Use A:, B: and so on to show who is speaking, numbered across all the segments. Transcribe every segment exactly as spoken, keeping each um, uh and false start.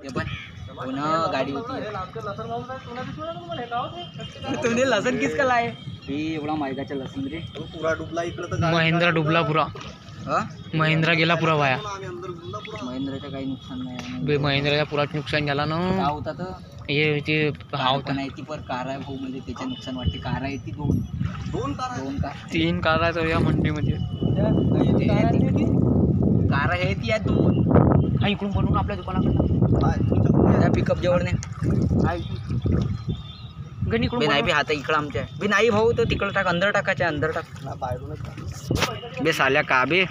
A: ते पण पुन्हा गाडी होती तुम्ही लसन किस का लाए एवढा मायगाचा लसन रे पुरा डुबला इकडे तर
B: महिंद्रा डुबला पुरा महिंद्रा गेला पुरा वाया
A: महिंद्राचं काही नुकसान नाही
B: बे महिंद्राचा पुरा नुकसान झाला ना
A: का होता तर
B: हे ते हा होता
A: नाही ती पर कार आहे भाऊ म्हणजे त्याचे नुकसान वाटते कार आहे ती दोन दोन कार दोन कार
B: तीन कार आहे या मंडीमध्ये
A: कार आहे ती आहे दोन
B: हा इकडून बनवून आपल्या दुकानाकडे
A: पिकअप जवळ नाही
B: इकडून
A: नाही बी हात इकडं आमच्या बी नाही भाऊ तर तिकडं टाक अंदर टाकायच्या अंदर टाक बे साल्या का बे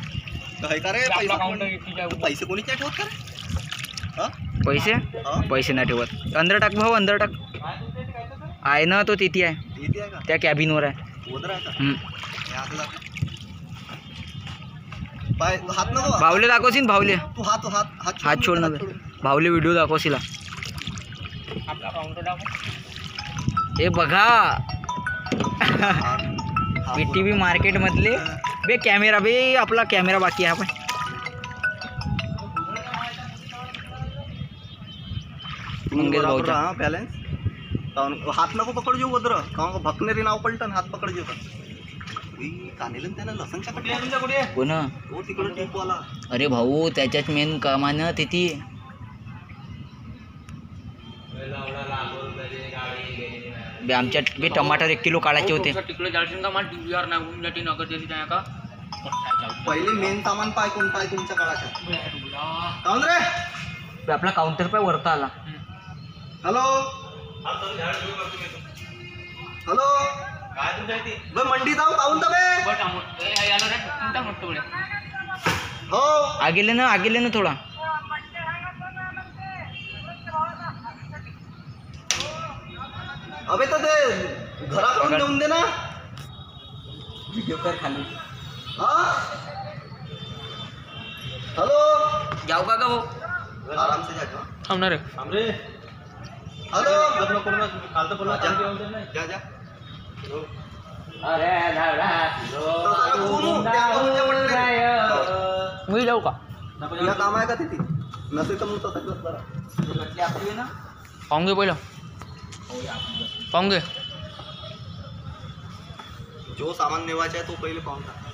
A: पैसे कोणी ठेवत का पैसे पैसे नाही ठेवत अंदर टाक भाऊ अंदर टाक आहे ना तो तिथे आहे त्या कॅबिनवर आहे भावले दाखवशील भावले हात छोड ना भावले व्हिडिओ दाखवशील हे बघा बी टी व्ही मार्केट मधले बे कॅमेरा बे आपला कॅमेरा बाकी आहे आपण मंगेश भाऊचा
C: बॅलन्स हात नको पकड जेऊ वद्र भकनेरी नाव पलटन हात पकड जेव कानेल त्याला लसणच्या कटल्या
A: कोण
C: तो तिकडे टिपवाला
A: अरे भाऊ त्याच्यात मेन कामानं तिथे बे आमच्यात बे टमाटर एक किलो काढायचे होते
B: तिकडे जाशील का मला टीव्हीआर नाही होऊन जाते नगर दिली नाही का
C: पहिले मेन सामान पाय कोणता आहे तुमच्या काळाच्या काऊन रे
A: बे आपला काउंटर पाय वरता आला
C: हॅलो हॅलो काय तुमच्या इथे बे मंडी जाऊ काऊन तर बे हो
A: आगेले ना आगेले ना थोडा
C: अबे तर ते घराकडून देऊन दे ना
A: व्हिडिओ कर खाली
C: हा हॅलो
A: जाऊ का भाऊ
C: आराम से जाओ
B: थांबणार रे
C: हमरे हॅलो काल तर बोलला जा जा
A: अरे
B: मी जाऊ का
C: तुला काम आहे का तिथे नसेल तर मग तसंच बरं
A: ना
B: पाहून घे पहिलं पाहून घे
C: जो सामान नेवायचा आहे तो पहिले पाहून टाक